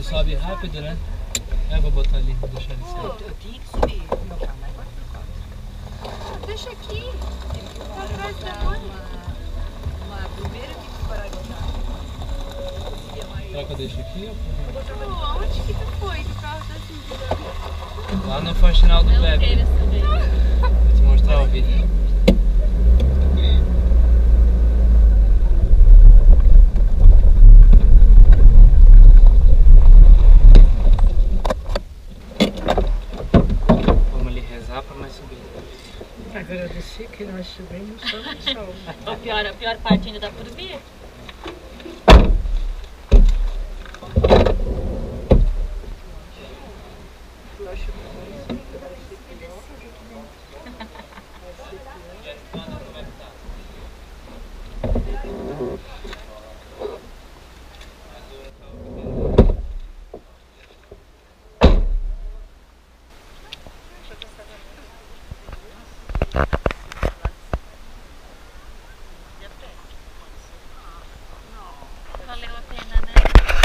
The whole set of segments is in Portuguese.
sobe rápido, né? Eu vou botar ali, vou deixar ele assim. Eu tinha que subir. Meu carro mais pode trocar. Deixa aqui. Atrás da uma primeira que parar de andar. Será que eu deixo aqui? Onde que tu foi? Que o carro tá assim. Lá no faxinal do Pepe. Vou te mostrar o vídeo. Vamos ali rezar para mais subir. Agradecer que nós subimos só no sol. A pior parte ainda dá por vir. Valeu a pena, né?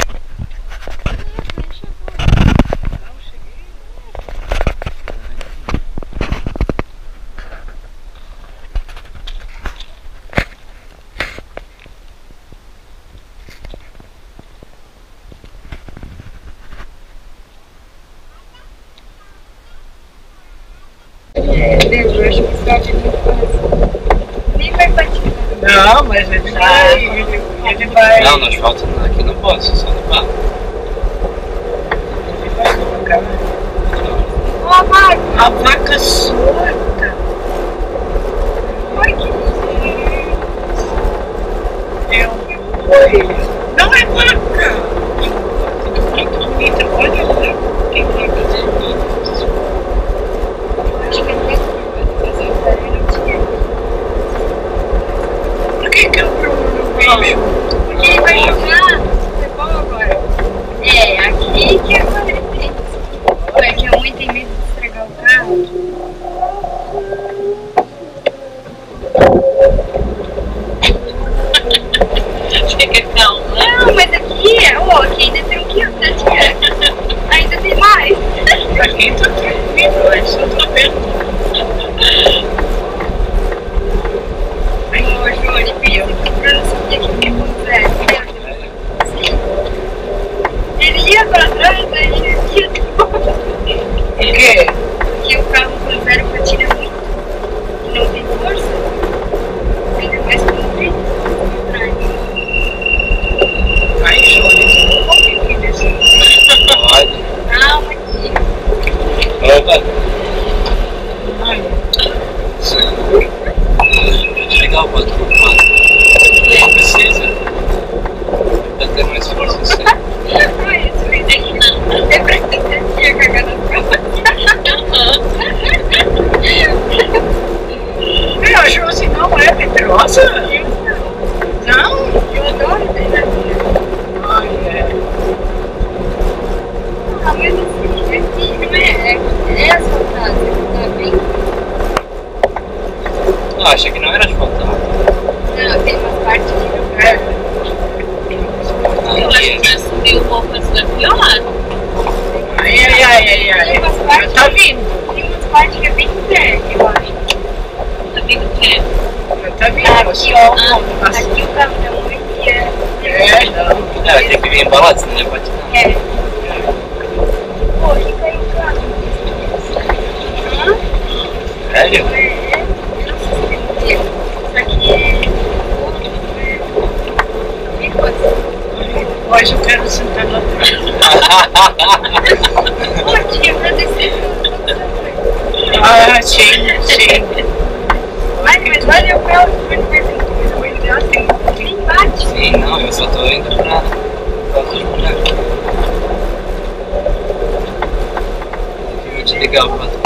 Deus, eu acho que isso é muito coração. Nem vai bater. Não, mas ele vai. Não, no asfalto aqui não pode, só no barro. Ele vai colocar Ô, a vaca solta. Ai, que lindo. É um boi. Não é vaca. Muito bonita. Olha lá. Tem vacas bonitas. Acho que ele não tinha. Por que é o Bruno não veio junto? Porque ele vai jogar futebol agora. É, aqui que é agora ele tem. É que a mãe tem medo de estragar o carro. Fica calma. Não, mas aqui, ó, aqui ainda tem o que ainda tem mais. Aqui tá tranquilo, é só tô vendo. Ô, Júlio, eu não sabia que ia acontecer. Sim. Ele ia pra trás, daí ele ia de volta. Por quê? Porque o carro com zero patina muito e não tem força. Ainda mais com o vidro atrás. Ai, Júlio, não vou ficar nesse. Pode. Calma aqui. Opa! Ai, Legal, pode preocupar. Não precisa. Deve ter mais força assim. Ai, esse vídeo aqui não. É pra que você tinha cagado nas calças. a Josi não é medrosa? Não? Eu adoro adrenalina. Ai, é. Ah, mas assim, aqui não é asfaltado, tá bem? Eu achei que não era asfaltado. Não, tem umas partes que não É. Eu acho que já subiu um pouco assim, vai piorar. Ai. Tem umas partes, Tá vindo. tem umas partes que é bem perto, eu acho. Tá vindo o quê? Tá vindo. Aqui, ó, aqui o caminhão aqui É, não. É, tem que vir embalado, senão não é patinar. é. Pô, fica aí o carro. Sério? É, eu não sei se tem um isso aqui é picos. Hoje eu quero sentar lá atrás. Pô, tinha pra descer. Ah, sim. Ai, mas olha o carro de Prefeitura, o ideal tem bate. Sim, não, eu só tô indo pra os bonecos. Eu vou te ligar o patrão.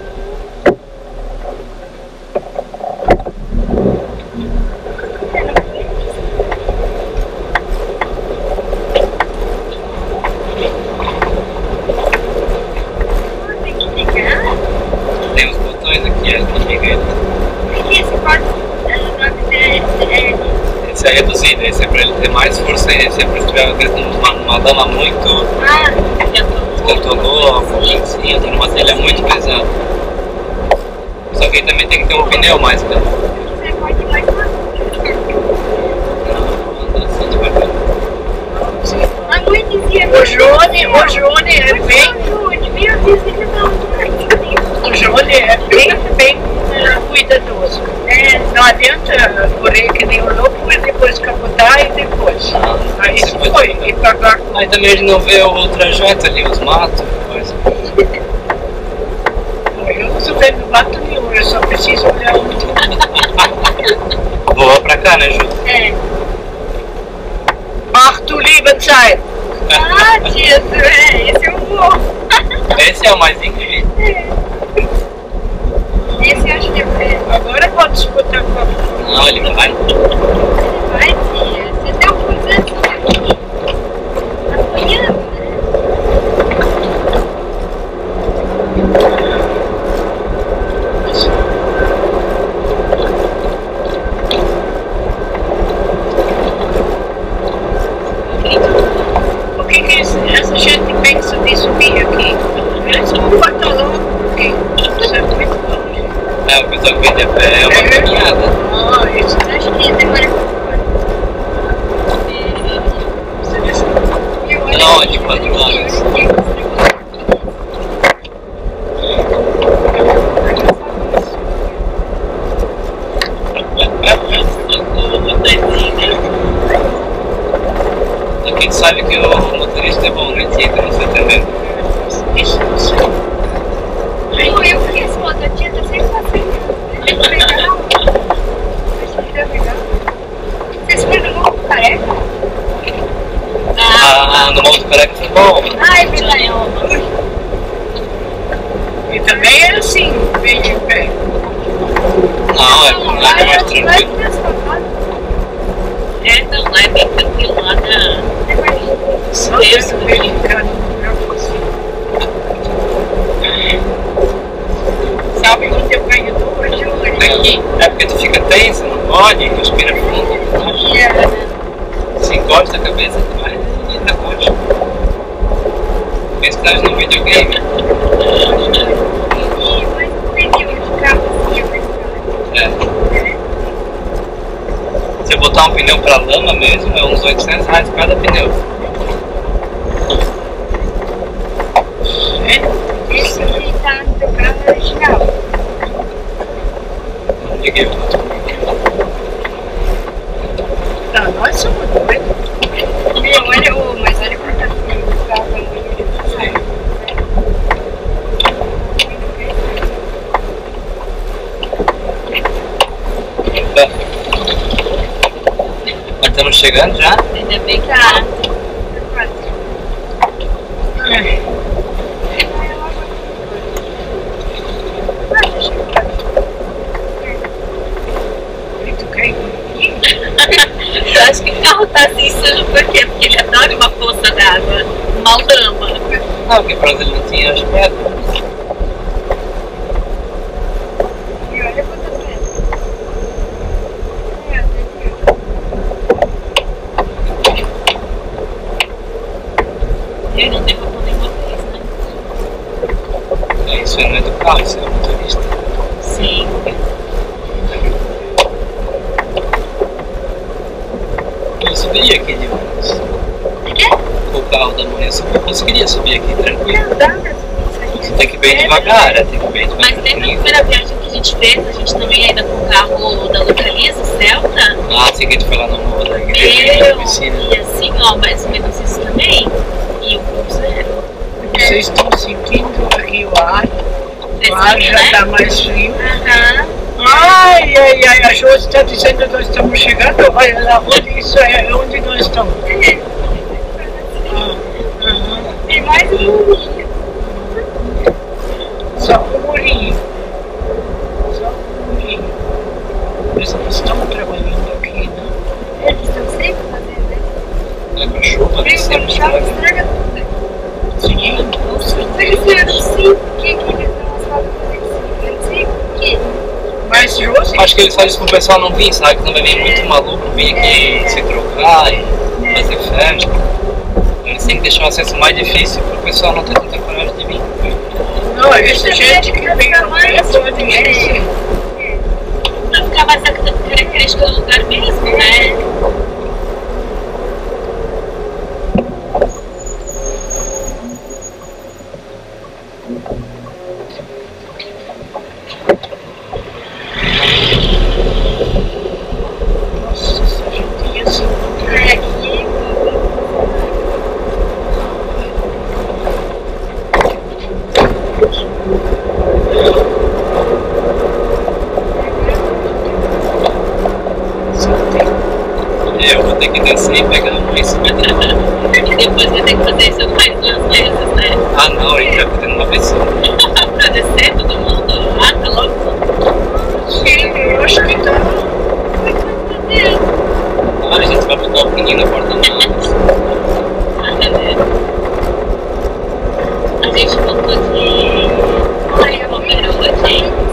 Tem que ligar. Tem uns botões aqui, ó, que liga ele. Aqui, esse código é 9DSL. Esse é reduzido, esse é pra ele ter mais força e sempre se tiver uma lama muito. Que atonou, alguma coisa assim, uma telha muito pesada. Só que aí também tem que ter um pneu mais grande. Você pode mais uma. A mãe dizia. O Johnny é bem. O Johnny é bem cuidadoso. Não adianta correr que nem o louco e depois capotar e depois. Aí se foi. E pagar. Aí também ele não vê o trajeto ali, os matos, coisa. Eu não sou vendo mato nenhum, eu só preciso olhar onde. Voa pra cá, né, Ju? É. Ach du liebe Zeit! Ah, tia, esse é o morro. Esse é o mais íngreme? Esse eu acho que é. Agora pode disputar com a. Não, ele vai. Vai, tia. Você deu quantos anos aqui? Amanhã, né? O que essa gente pensa de subir aqui? Eles vão botar logo, porque isso é muito longe. É, o pessoal que vem de pé é uma caminhada. Ah, isso Acho que demora. Não, é de 4 horas. Aqui tu sabe que o motorista é bom, né? Que entra no seu também. Isso não sei. Não, eu conheço outra tia, tá sempre fazendo. É legal. Acho que é legal. Vocês foram no Morro Careca? Ah, no Morro do Careca foi bom. Ah, é verdade. E também é assim, bem de pé. Não, é mais tranquilo. Não, lá é bem tranquilo, lá na. Só esse delicado. Sabe onde eu ganho do hoje? Aqui, é porque tu fica tenso, não pode, respira fundo. Se encosta a cabeça, tu vai e na coxa. Pensa que estás num videogame. É. Se eu botar um pneu pra lama mesmo, é uns R$800 cada pneu. Esse que tá no teu carro é original. Não liguei o outro. Não, nós somos doidos. Mas olha pra cá, o carro é muito. Mas estamos chegando já? Ainda bem que tá. Tu quer ir? Eu acho que o carro tá assim sujo por quê? Porque ele adora uma poça d'água, uma lama. Não, porque pra ele não tinha as pedras. E olha quantas vezes. Ele não tem botão nenhuma vez, né? Isso aí não é do carro, isso é do motorista. Sim. Eu subiria aqui de ônibus. Com o carro da manhã, eu conseguiria subir aqui tranquilo. Você tem que ir bem devagar, tem que ir bem Mas teve a devagar. primeira viagem que a gente fez, a gente também ainda com o carro da Localiza, o Celta. Ah, sim, que a gente foi lá no Morro da Igreja, Eu na piscina. e assim, ó, mais ou menos isso também. E o cruzeiro. Vocês estão sentindo aqui o ar? O ar Fresquinho, já né? está mais frio. Aham. Ai, a Josi está dizendo que nós estamos chegando. Olha lá, onde isso é? Onde nós estamos? Tem mais um murinho. Só um murinho. Só um murinho. Eles não estão trabalhando aqui, não? Eles estão sempre fazendo, né? É pra chuva, Vem sempre quando chove, estraga. estraga tudo, né? Sim, com certeza. Eles fizeram 5, o que eles não sabem fazer 5? 5, o quê? Mas mais justo. Acho que eles fazem isso pro pessoal não vir, sabe? Que não vai vir muito maluco vir aqui se trocar e fazer festa. Eles têm que deixar o acesso mais difícil pro pessoal não ter tanta coragem de vir. Não, essa gente que vem no preço, ninguém. Pra ficar mais a característica do lugar mesmo, né? Nossa, essa gente ia se encontrar aqui. Eu vou ter que descer e pegar mais. E depois vai ter que fazer isso mais 2 vezes, né? Ah não, a gente vai fazendo uma vez só. Pra descer todo mundo lá, tá louco? Sim, eu acho que tá. Ah, a gente vai botar o pinguinho na porta da A gente voltou de Pomerode.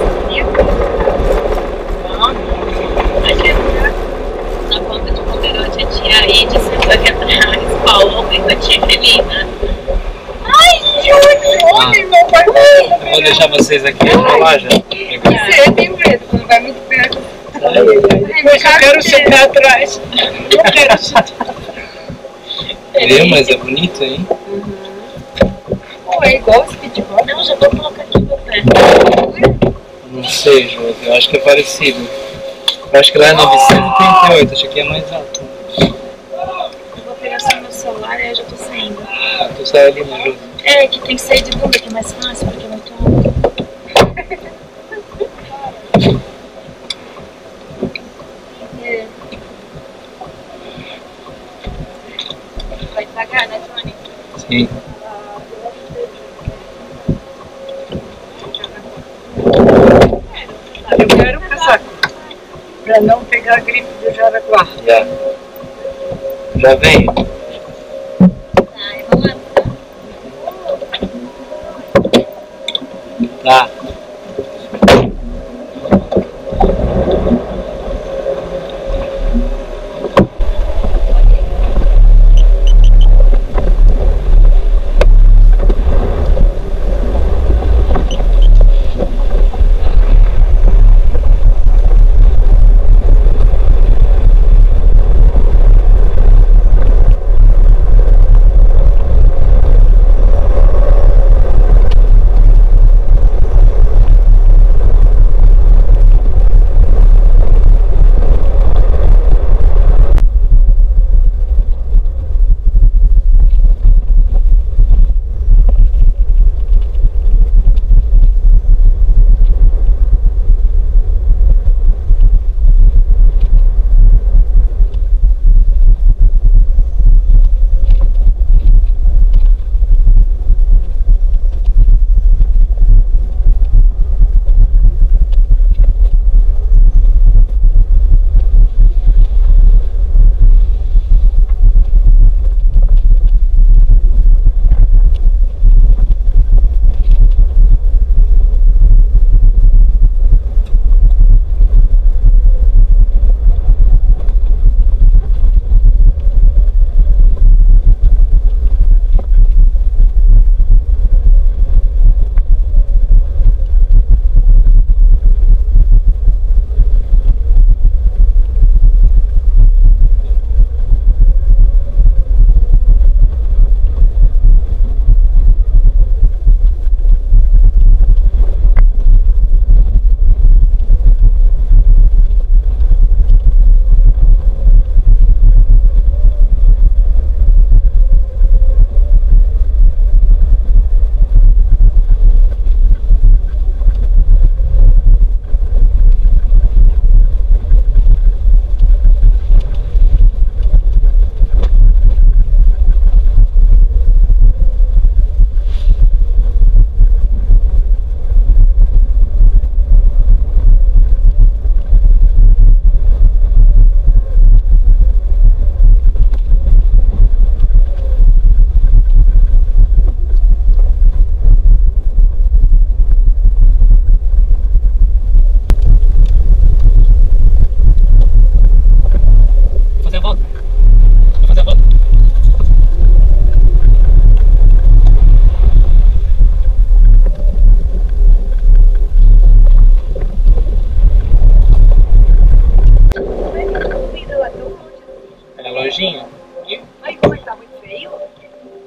Na ponta de Pomerode tinha aí de cima aqui atrás, Paulo, Comenta, Felina. Ai, Júnior, meu pai. Eu vou deixar vocês aqui, eu vou lá já. Você tem medo, quando vai muito perto. Depois eu quero sentar atrás. Eu quero sentar. Viu? Mas é bonito, hein? Pô, é igual o speedball. Não, já vou colocar aqui meu pé. Não sei, Josi, eu acho que é parecido. Eu acho que lá é 938, acho que aqui é mais alto. Eu vou pegar só meu celular e aí eu já tô saindo. Ah, tu sai ali, né, Josi? É, que tem que sair de bunda, que é mais fácil, porque é muito alto. Vai devagar, né, Tony? Sim. Eu quero casaco. Pra não pegar a gripe do Jaraguá. Já. Já vem. Ai, vamos lá. Tá.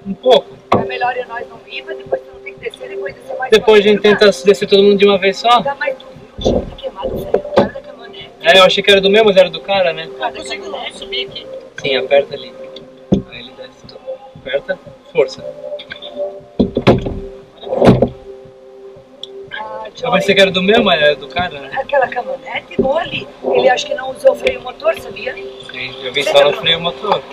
Um pouco. É melhor nós não ir, mas depois tu não tem que descer, depois descer mais. Depois a gente tenta descer todo mundo de uma vez só. Dá mais tu viu, o queimado saiu do cara da caminhonete. É, eu achei que era do meu, mas era do cara, né? Eu consigo não subir aqui. Sim, aperta ali. Aí ele desce tudo. Aperta, força. Eu pensei que era do meu, mas era do cara, né? Aquela caminhonete, ali, ele acho que não usou freio motor, sabia? Sim, eu vi só no freio motor.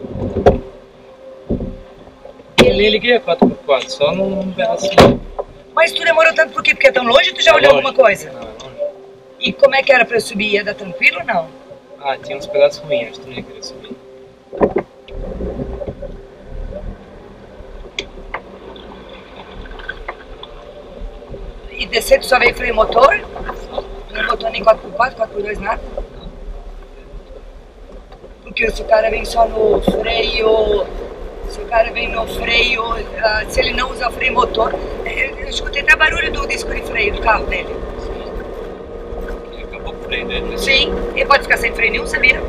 Ele queria 4x4, só num pedacinho. Mas tu demorou tanto por quê? Porque é tão longe, tu já olhou alguma coisa? Não, é longe. E como é que era pra eu subir? Ia dar tranquilo ou não? Ah, tinha uns pedaços ruins, acho que tu não ia querer subir. E descer tu só veio freio motor? Não botou nem 4x4, 4x2, nada? Porque se o cara vem só no freio... Se o cara vem no freio, se ele não usar freio motor... Eu escutei até barulho do disco de freio do carro dele. Sim. Acabou com o freio dele, né? Sim, ele pode ficar sem freio nenhum, sabia?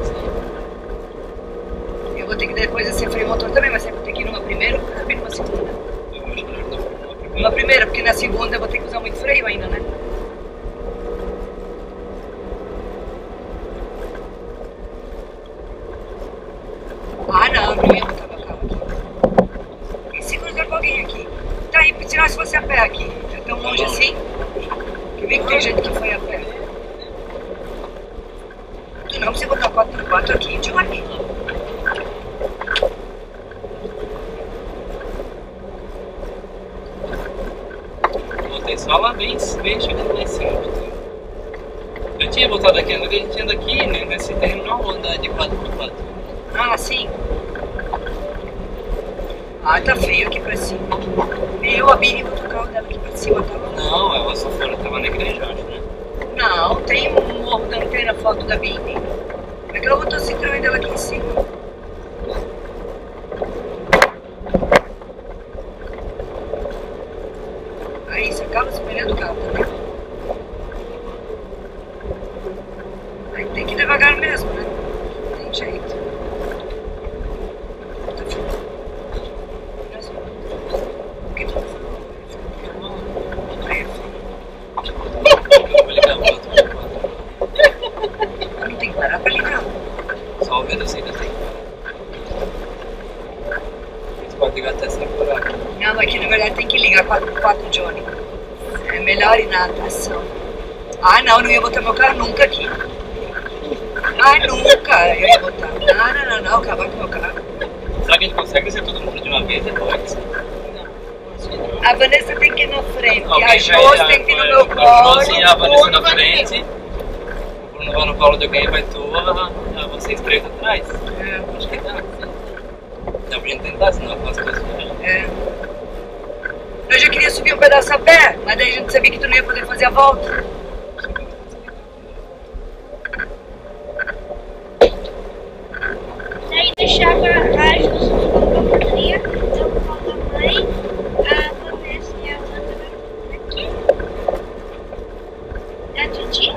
Eu vou ter que depois ser freio motor também, mas eu vou ter que ir numa primeira ou também numa segunda. Eu acho melhor não. Uma primeira, porque na segunda eu vou ter que usar muito freio ainda, né? Ah, não ia botar meu carro aqui. E se cruzar com alguém aqui? Tá aí, se nós fosse a pé aqui, é tão longe assim? Que vem que tem gente que foi a pé. Tu não precisa botar 4x4 aqui, Jimny. Botei só lá bem chegando lá em cima. Eu tinha botado aqui, a gente anda aqui, né, nesse terreno não andar de 4x4. Ah, sim. Ah, tá feio aqui pra cima. Eu, a Bini, vou trocar o dela aqui pra cima, tá bom? Não, ela só fora, tava na igreja, acho, né? Não, tem um Morro da Antena, foto da Bini. Como é que ela botou o cinturão dela aqui em cima? Aí, você acaba se pneu do carro também. Aí tem que ir devagar mesmo, né? Não tem jeito. O que tu tá falando? Aí, Eu vou ligar o 4x4. não tem que parar pra ligar. Só o vendo assim que tem. Você pode ligar até sem buraco. Não, aqui na verdade tem que ligar 4x4, Johnny. É melhor ir na atração. Ah, não ia botar meu carro nunca aqui. Ah, nunca eu ia botar. Não, acabar com meu carro. Será que a gente consegue descer todo mundo de uma vez depois? A Vanessa tem que ir na frente, Alguém a Josi tem que ir no meu colo. A Josi e a Vanessa na frente. O Bruno vai no colo de alguém e vai tu, vocês três atrás. É. Acho que dá. Dá pra gente tentar, senão eu faço coisas. É. Eu já queria subir um pedaço a pé, mas daí a gente sabia que tu não ia poder fazer a volta. Daí deixava a Júlia na portaria, eu com a mãe, a Vanessa e a Ana aqui. A titia?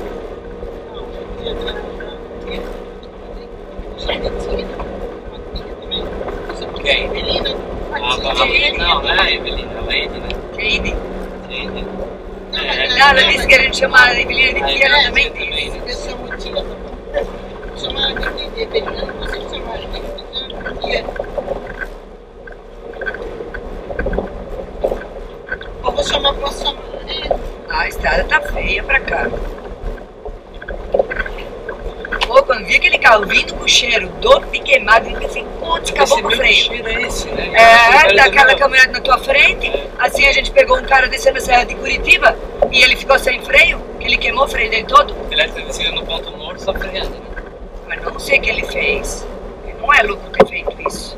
Quem? Evelina. Não, não é a Evelina, ela é Edi, né? Keide. Edi. Não, ela disse que a gente chama a Evelina de tia, ela também disse. Eu chamo tia também. Chama de Evelina, não consigo chamar de tia. Eu vou chamar pra sua mãe. A estrada tá feia pra cá. Pô, quando vi aquele carro vindo com o cheiro doce de queimado, eu pensei, putz, acabou com o freio. cheiro é esse, né? É, daquela caminhonete na tua frente, assim a gente pegou um cara descendo a serra de Curitiba e ele ficou sem freio, que ele queimou o freio dele todo. Ele deve ter descido no ponto morto só freando, né? Mas não sei o que ele fez. Não é louco ter feito isso.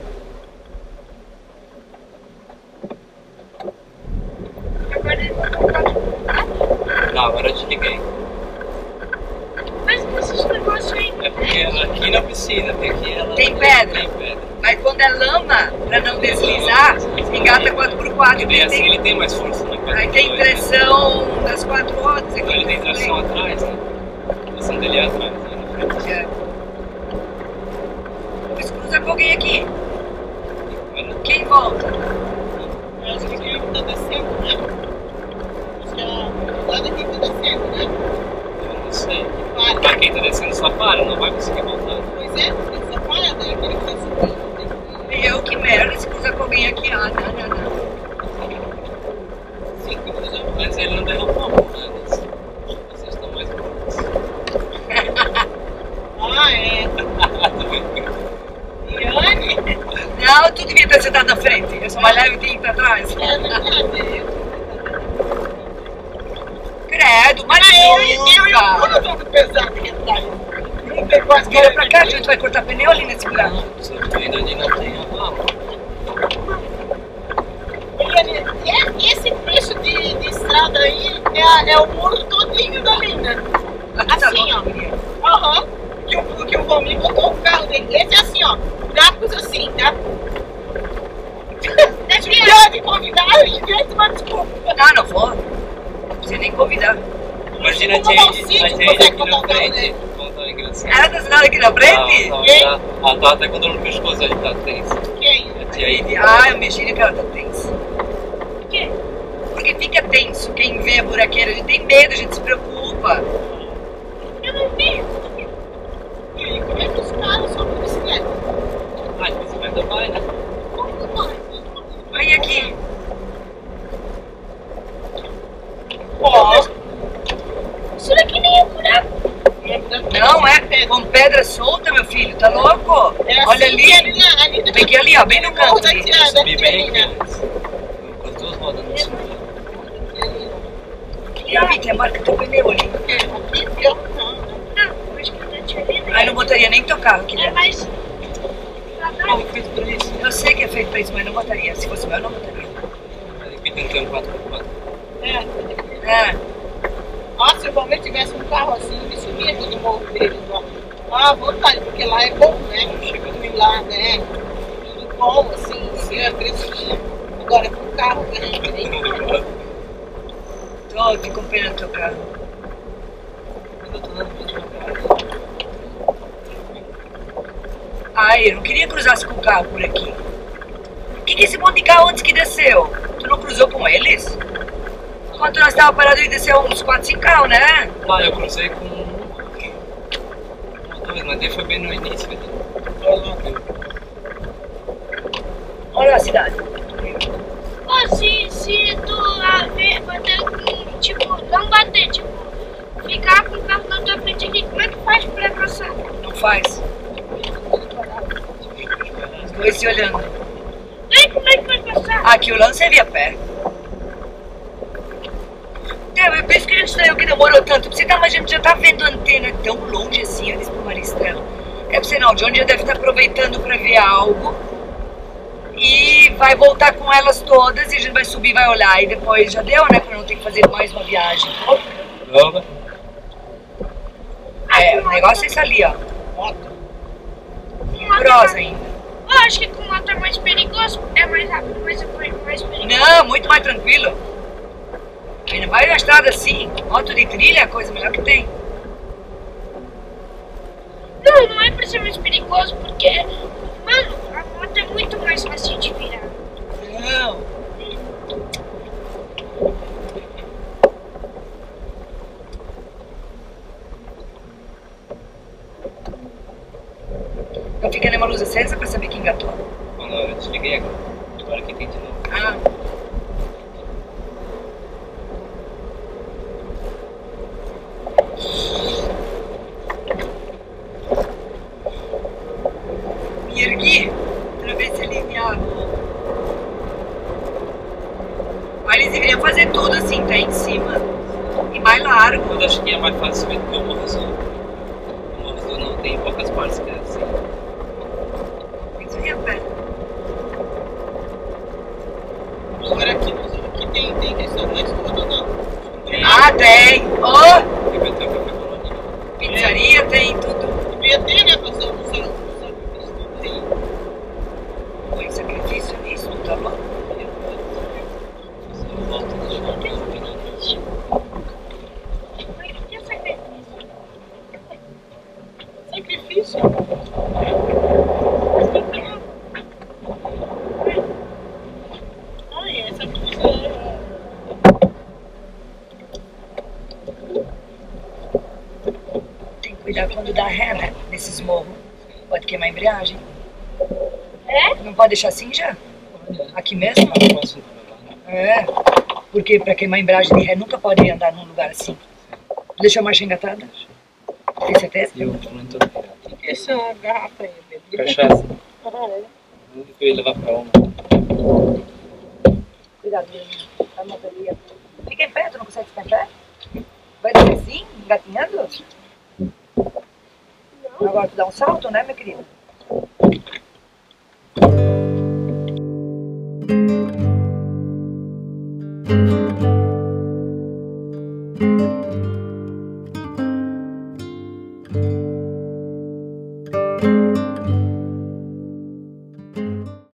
Não, agora eu te liguei. Mas esses negócios aí. É porque aqui não precisa, porque aqui ela Tem pedra. Tem pedra. Mas quando é lama, pra não deslizar, engata 4x4. E bem assim ele tem mais força, né? Aí tem pressão das 4 rodas aqui. Então ele tem tração atrás, né? A tração dele é atrás, né? Na frente. É. Mas cruza com alguém aqui. Quem volta? que merda se cruzar com alguém aqui. Ah, não. Sim, mas ele não derrubou, né? Vocês estão mais bons. Ah, é. Iane? Não, tu devia ter sentado na frente. Eu sou mais leve e tenho que ir pra trás. É verdade. Credo, mas Eu e o Bruno vamos pesar aqui atrás. Não tem quase que Vira pra cá, a gente vai cortar pneu ali nesse buraco. Subindo ali não tem a mão. Esse trecho de estrada aí é o morro todinho dali, né? Assim, ó. Aham. Que o Rominho botou o carro dele. Esse é assim, ó. Buracos assim, tá? É de convidar a gente, uma desculpa. Ah, não vou. Não precisa nem convidar. Imagina a Como gente auxílio, aqui consegue na botar o carro frente. dele. Conta engraçado. Ela tá assinada aqui na frente? Ela tá até com dor no pescoço, ele tá tenso. Quem? A tia aí. Ah, eu imagino que ela tá tensa. Por quê? Porque fica tenso. Quem vê a buraqueira, a gente tem medo, a gente se preocupa. Eu não vi. E aí, como é que os caras são de bicicleta? Ah, de bicicleta vai, né? Como vai? Aí aqui. Ó. Isso daqui nem é buraco. Não, é com pedra solta, meu filho. Tá louco? É Olha assim, ali. Tem que ir ali, ó, bem no canto ali. Subir bem aqui. Com as duas rodas no sul. E ali, tem a marca do pneu ali. Aqui, eu não. Não, acho que eu não tinha visto. Aí não botaria nem teu carro aqui É dentro. mais. Foi feito pra isso. Eu sei que é feito pra isso, mas não botaria. Se fosse meu, eu não botaria. Aqui tem que ter um 4x4. É. Nossa, se o Palmeiras tivesse um carro assim, ele subia todo morro dele. Ah, à vontade, porque lá é bom, né? Chega de lá, né? Tudo bom, assim, a crescinha. Agora com o carro grande, né? Tô com pena do teu carro. Mas eu tô dando vídeo na cara. Ai, eu não queria cruzar com o carro por aqui. O que é esse monte de carro antes que desceu? Tu não cruzou com eles? Enquanto nós estávamos parados, ele desceu uns 4, 5 carros, né? Ah, eu cruzei com dois, mas ele foi bem no início. Olha a cidade. Pô, se tu bater com, tipo, não bater, tipo, ficar com o carro na tua frente aqui, como é que faz pra passar? Não faz. Os dois se olhando. E como é que vai passar? Aqui o lance é vir a pé. É por isso que a gente saiu que demorou tanto. Você tá, mas a gente já tá vendo a antena tão longe assim, eu disse pro Maristela. É pra você não, o Johnny já deve estar aproveitando pra ver algo. E vai voltar com elas todas e a gente vai subir, vai olhar. E depois já deu, né? Pra não ter que fazer mais uma viagem. Nova. É, o negócio é esse ali, ó. Prosa ainda. Eu acho que com moto é mais perigoso, é mais rápido, mas é mais perigoso. Não, muito mais tranquilo. Ainda mais na estrada assim, moto de trilha é a coisa melhor que tem. Não é pra ser mais perigoso, porque, mano, a moto é muito mais fácil de virar. Não. Não fica nenhuma luz acesa pra saber quem engatou. Quando eu desliguei agora. Agora que tem de novo. Ah. Me ergui pra ver se aliviava. Mas eles deveriam fazer tudo assim, tá em cima. E mais largo. Eu acho que é mais fácil subir do que o Morro Azul. O Morro Azul não tem poucas partes que é assim. Tem que subir a pé. Agora aqui tem restaurante todo não. Ah, tem! Oh, Tem que ter o café colonial. pizzaria, tem tudo. Devia ter, né? Fazer um sacrifício tudo aí. Põe sacrifício nisso, não tá bom? Eu volto no shopping. Mas o que é sacrifício? Sacrifício? Ai, essa coisa Tem que cuidar quando dá ré, né? Nesses morros. Pode queimar a embreagem. É? Não pode deixar assim já? Aqui mesmo? É, porque para queimar a embreagem de ré nunca pode andar num lugar assim. Deixa a marcha engatada? Tem certeza? Eu não tô ligado. O que é essa garrafa aí, bebê? Cachaça. Ah, é? Eu ia levar pra uma. Cuidado, a motoria. Fica em pé, tu não consegue ficar em pé? Vai descer assim, engatinhando? Não. Agora tu dá um salto, né, minha querida?